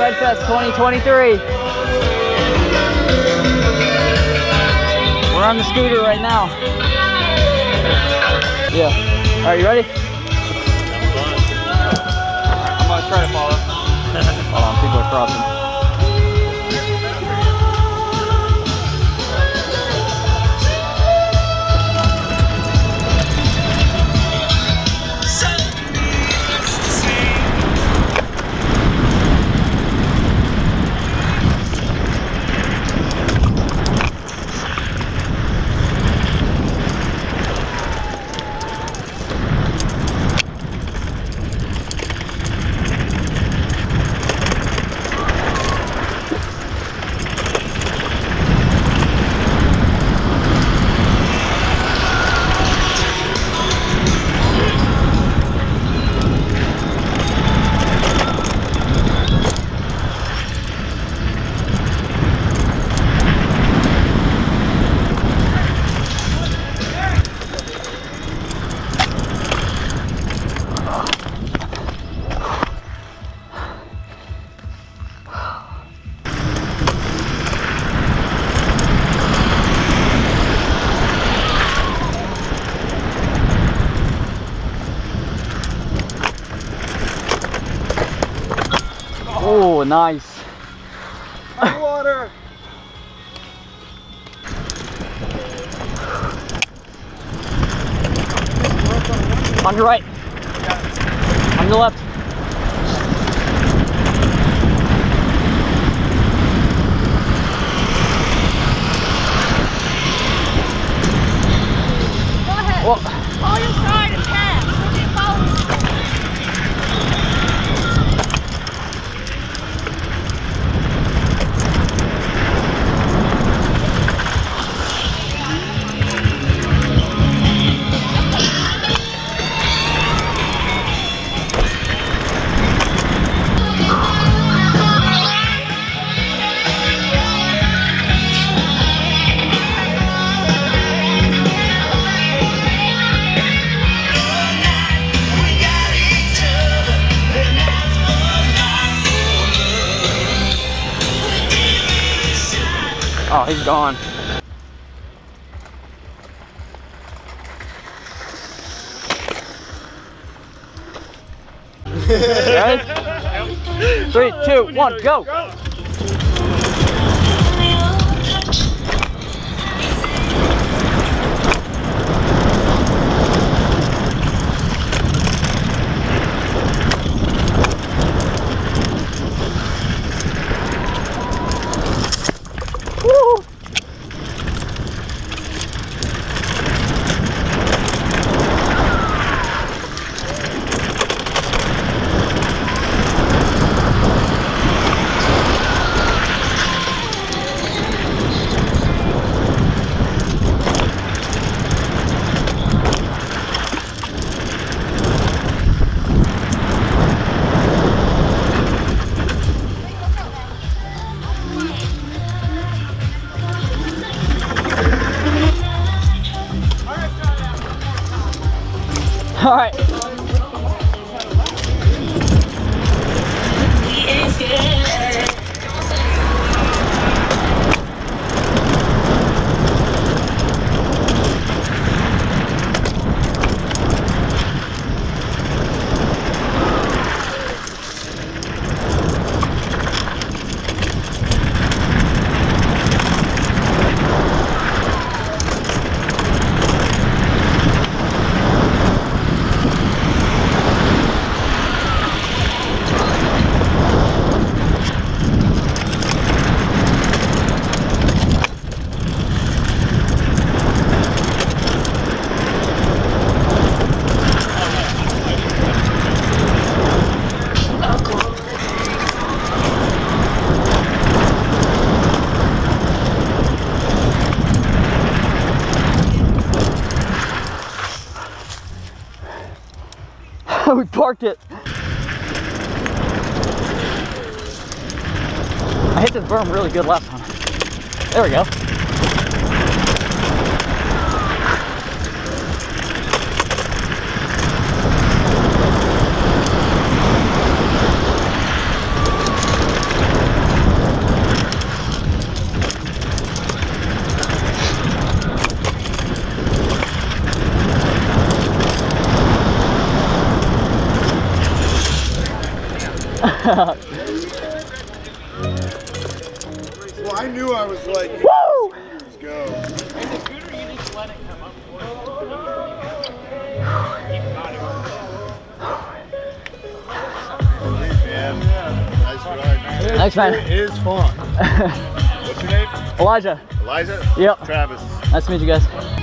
Red Fest 2023. We're on the scooter right now. Yeah. All right, you ready? I'm gonna try to follow. Hold on, people are crossing. Oh, nice. Water. On your right. On your left. Go ahead. Whoa. Follow your side and pass. Oh, he's gone. Ready? 3, 2, 1, go! Woo! All right. We parked it. I hit this berm really good last time. There we go. Well, I knew I was like, Woo! let's go. Man, nice ride, man. Thanks, man. It is fun. What's your name? Elijah. Eliza? Yep. Travis. Nice to meet you guys.